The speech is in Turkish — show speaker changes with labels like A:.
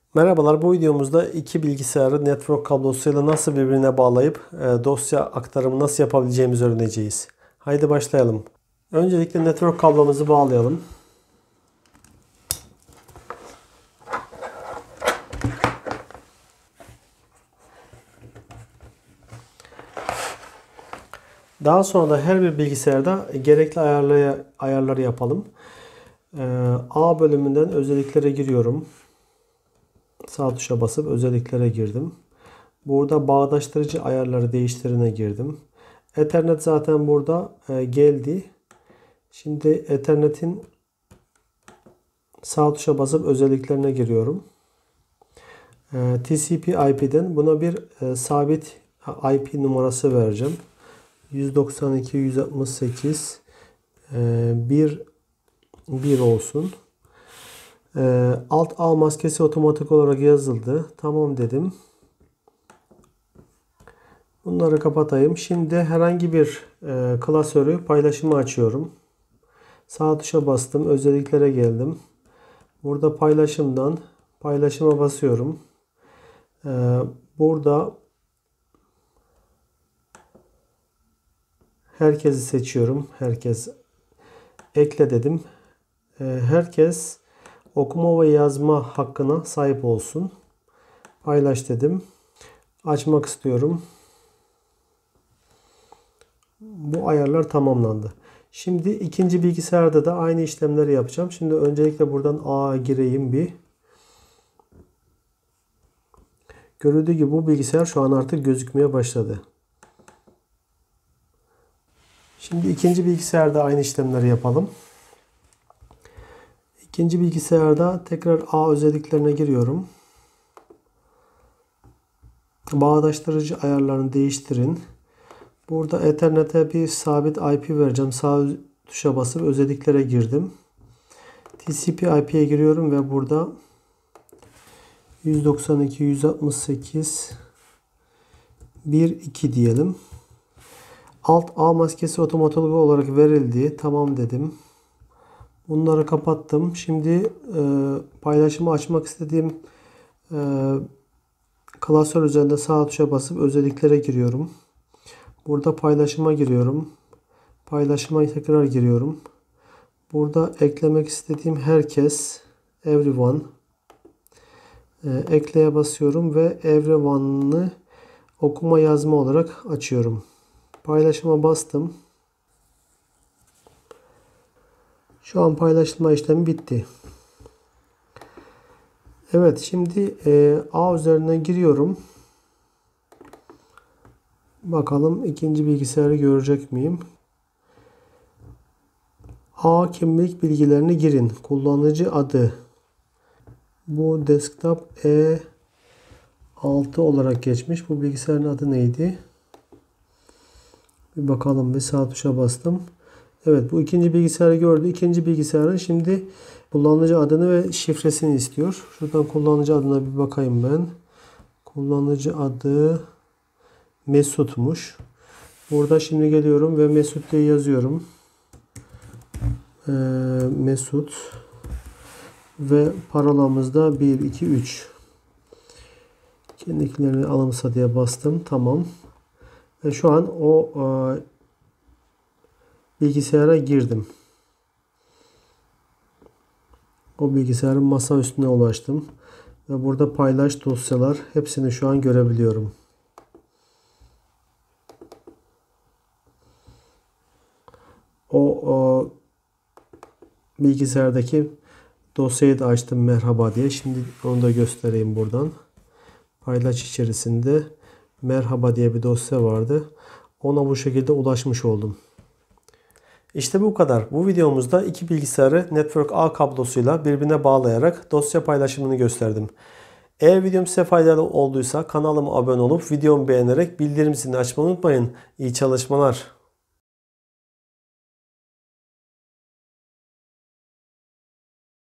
A: Merhabalar, bu videomuzda iki bilgisayarı network kablosuyla nasıl birbirine bağlayıp dosya aktarımı nasıl yapabileceğimizi öğreneceğiz. Haydi başlayalım. Öncelikle network kablomuzu bağlayalım. Daha sonra da her bir bilgisayarda gerekli ayarları yapalım. A bölümünden özelliklere giriyorum. Sağ tuşa basıp özelliklere girdim. Burada bağdaştırıcı ayarları değiştirine girdim. Ethernet zaten burada geldi. Şimdi Ethernet'in sağ tuşa basıp özelliklerine giriyorum. TCP/IP'den buna bir sabit IP numarası vereceğim. 192.168.1 olsun. Alt A maskesi otomatik olarak yazıldı. Tamam dedim. Bunları kapatayım. Şimdi herhangi bir klasörü paylaşımı açıyorum. Sağ tuşa bastım. Özelliklere geldim. Burada paylaşımdan paylaşıma basıyorum. Burada herkesi seçiyorum. Herkes ekle dedim. Herkes okuma ve yazma hakkına sahip olsun. Paylaş dedim. Açmak istiyorum. Bu ayarlar tamamlandı. Şimdi ikinci bilgisayarda da aynı işlemleri yapacağım. Şimdi öncelikle buradan A'ya gireyim bir. Görüldüğü gibi bu bilgisayar şu an artık gözükmeye başladı. Şimdi ikinci bilgisayarda aynı işlemleri yapalım. İkinci bilgisayarda tekrar A özelliklerine giriyorum. Bağdaştırıcı ayarlarını değiştirin. Burada Ethernet'e bir sabit IP vereceğim. Sağ tuşa basıp özelliklere girdim. TCP/IP'ye giriyorum ve burada 192.168.1.2 diyelim. Alt A maskesi otomatik olarak verildi. Tamam dedim. Bunları kapattım. Şimdi paylaşımı açmak istediğim klasör üzerinde sağ tuşa basıp özelliklere giriyorum. Burada paylaşıma giriyorum. Paylaşıma tekrar giriyorum. Burada eklemek istediğim herkes, everyone, ekleye basıyorum ve everyone'ı okuma yazma olarak açıyorum. Paylaşıma bastım. Şu an paylaşılma işlemi bitti. Evet, şimdi A üzerinden giriyorum. Bakalım ikinci bilgisayarı görecek miyim? A kimlik bilgilerini girin. Kullanıcı adı. Bu desktop E6 olarak geçmiş. Bu bilgisayarın adı neydi? Bir bakalım. Bir sağ tuşa bastım. Evet, bu ikinci bilgisayarı gördü. İkinci bilgisayarın şimdi kullanıcı adını ve şifresini istiyor. Şuradan kullanıcı adına bir bakayım ben. Kullanıcı adı Mesut'muş. Burada şimdi geliyorum ve Mesut diye yazıyorum. Mesut ve parolamızda 1, 2, 3. Kimliklerini alımsa diye bastım. Tamam. Ve şu an o bilgisayara girdim. O bilgisayarın masa üstüne ulaştım. Ve burada paylaş dosyalar hepsini şu an görebiliyorum. O bilgisayardaki dosyayı da açtım merhaba diye. Şimdi onu da göstereyim buradan. Paylaş içerisinde merhaba diye bir dosya vardı. Ona bu şekilde ulaşmış oldum. İşte bu kadar. Bu videomuzda iki bilgisayarı Network A kablosuyla birbirine bağlayarak dosya paylaşımını gösterdim. Eğer videom size faydalı olduysa kanalıma abone olup videomu beğenerek bildirim zilini açmayı unutmayın. İyi çalışmalar.